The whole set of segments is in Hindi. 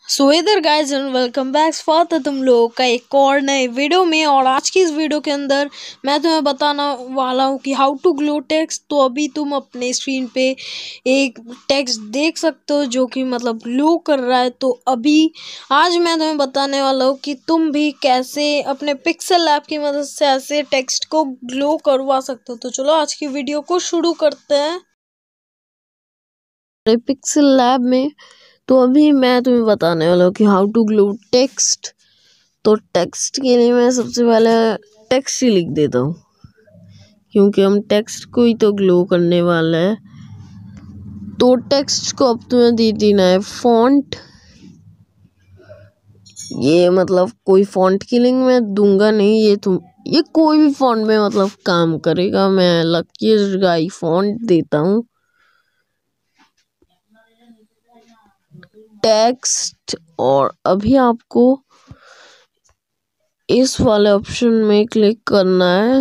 सो इधर गाइस एंड वेलकम बैक स्वागत है तुम लोगों का एक और नए वीडियो में। और आज की इस वीडियो के अंदर मैं तुम्हें बताना वाला हूँ कि हाउ टू ग्लो टेक्स्ट। तो अभी तुम अपने स्क्रीन पे एक टेक्स्ट देख सकते हो जो कि मतलब ग्लो कर रहा है। तो अभी आज मैं तुम्हें बताने वाला हूँ कि तुम भी कैसे अपने पिक्सेल लैब की मदद से ऐसे टेक्स्ट को ग्लो करवा सकते हो। तो चलो आज की वीडियो को शुरू करते हैं पिक्सेल लैब में। तो अभी मैं तुम्हें बताने वाला हूँ कि हाउ टू ग्लो टेक्स्ट। तो टेक्स्ट के लिए मैं सबसे पहले टेक्स्ट ही लिख देता हूँ, क्योंकि हम टेक्स्ट को ही तो ग्लो करने वाला है। तो टेक्स्ट को अब तुम्हें दे देना है फॉन्ट। ये मतलब कोई फॉन्ट की लिंक मैं दूंगा नहीं, ये कोई भी फॉन्ट में मतलब काम करेगा। मैं लकी गाई फॉन्ट देता हूँ। टेक्स्ट और अभी आपको इस वाले ऑप्शन में क्लिक करना है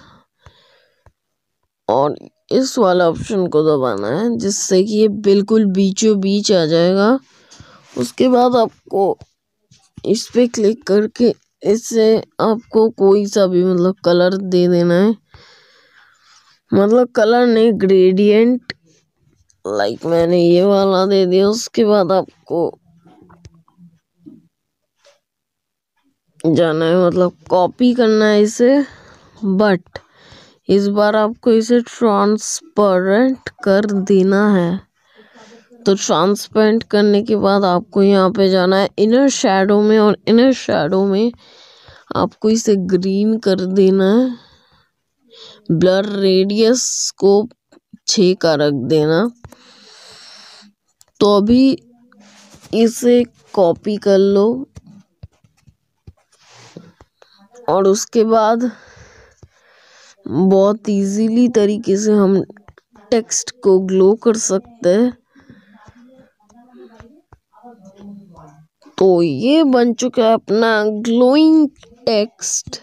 और इस वाला ऑप्शन को दबाना है, जिससे कि ये बिल्कुल बीचों बीच आ जाएगा। उसके बाद आपको इस पे क्लिक करके इससे आपको कोई सा भी मतलब कलर दे देना है। मतलब कलर नहीं, ग्रेडियंट। लाइक मैंने ये वाला दे दिया। उसके बाद आपको जाना है, मतलब कॉपी करना है इसे, बट इस बार आपको इसे ट्रांसपेरेंट कर देना है। तो ट्रांसपेरेंट करने के बाद आपको यहाँ पे जाना है इनर शैडो में, और इनर शैडो में आपको इसे ग्रीन कर देना है। ब्लर रेडियस को 6 का रख देना। तो अभी इसे कॉपी कर लो और उसके बाद बहुत इजीली तरीके से हम टेक्स्ट को ग्लो कर सकते हैं। तो ये बन चुका है अपना ग्लोइंग टेक्स्ट।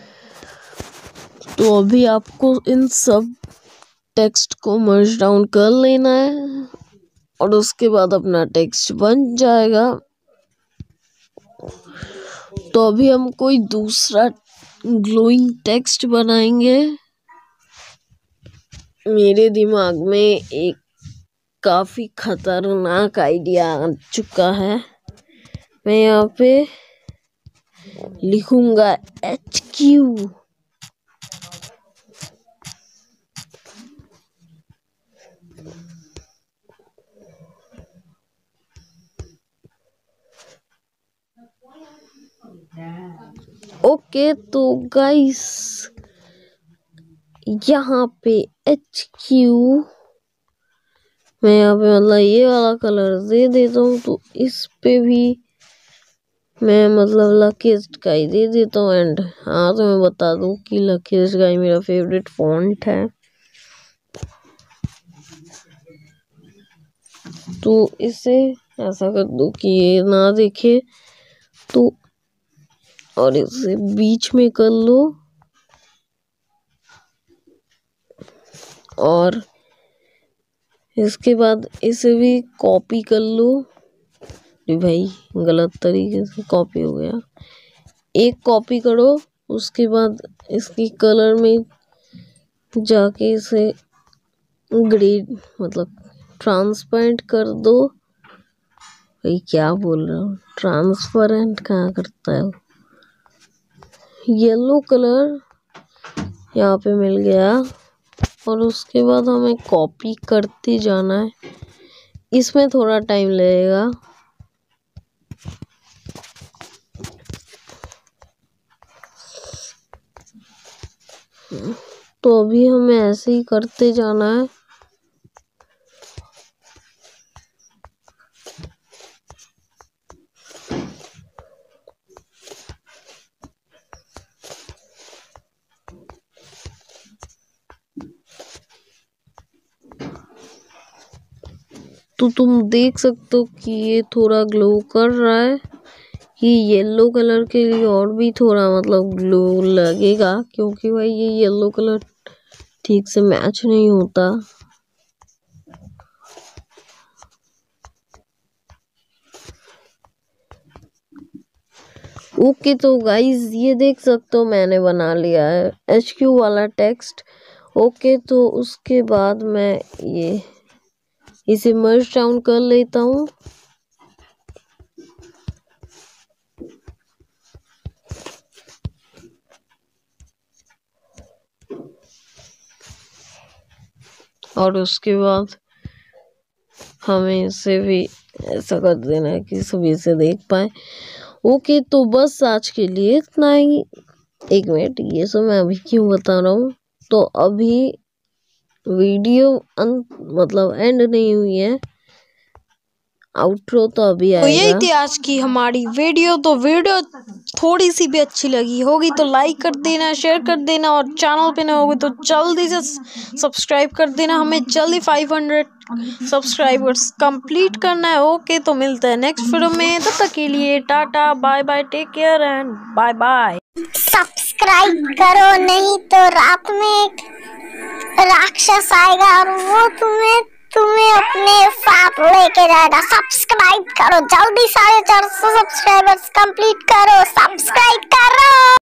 तो अभी आपको इन सब टेक्स्ट को मर्ज डाउन कर लेना है और उसके बाद अपना टेक्स्ट बन जाएगा। तो अभी हम कोई दूसरा ग्लोइंग टेक्स्ट बनाएंगे। मेरे दिमाग में एक काफी खतरनाक आइडिया आ चुका है। मैं यहाँ पे लिखूंगा HQ। ओके, तो गाइस यहाँ पे HQ मैं यहाँ पे मतलब ये वाला कलर दे देता हूँ। तो इस पे भी मैं मतलब लकी स्काई दे देता हूँ। एंड हाँ, तो मैं बता दूँ कि लकी स्काई मेरा फेवरेट फॉन्ट है। तो इसे ऐसा कर दो कि ये ना दिखे, तो और इसे बीच में कर लो और इसके बाद इसे भी कॉपी कर लो। भाई गलत तरीके से कॉपी हो गया। एक कॉपी करो, उसके बाद इसकी कलर में जाके इसे ग्रेड मतलब ट्रांसपेरेंट कर दो। भाई क्या बोल रहा हूँ, ट्रांसपेरेंट कहाँ करता है। येलो कलर यहाँ पे मिल गया और उसके बाद हमें कॉपी करते जाना है। इसमें थोड़ा टाइम लगेगा। तो अभी हमें ऐसे ही करते जाना है। तो तुम देख सकते हो कि ये थोड़ा ग्लो कर रहा है। ये येलो कलर के लिए और भी थोड़ा मतलब ग्लो लगेगा, क्योंकि भाई ये येलो कलर ठीक से मैच नहीं होता। ओके तो गाइज ये देख सकते हो मैंने बना लिया है HQ वाला टेक्स्ट। ओके तो उसके बाद मैं ये इसे मर्ज डाउन कर लेता हूँ। और उसके बाद हमें इसे भी ऐसा कर देना है कि सभी इसे देख पाए। ओके तो बस आज के लिए इतना ही। एक मिनट, ये सब मैं अभी क्यों बता रहा हूँ, तो अभी वीडियो मतलब एंड नहीं हुई है, आउटरो तो अभी तो यही आएगा। थी आज की हमारी वीडियो। तो वीडियो थोड़ी सी भी अच्छी लगी होगी तो लाइक कर देना, शेयर कर देना, और चैनल पे ना होगी तो जल्दी से सब्सक्राइब कर देना। हमें जल्दी 500 सब्सक्राइबर्स कंप्लीट करना है। ओके तो मिलते हैं नेक्स्ट वीडियो में, तब तक के लिए tata bye bye, take care and bye bye. Subscribe करो, नहीं तो रात में एक राक्षस आएगा और वो तुम्हें अपने साथ लेके जाएगा। सब्सक्राइब करो जल्दी, 450 सब्सक्राइबर्स कंप्लीट करो, सब्सक्राइब करो।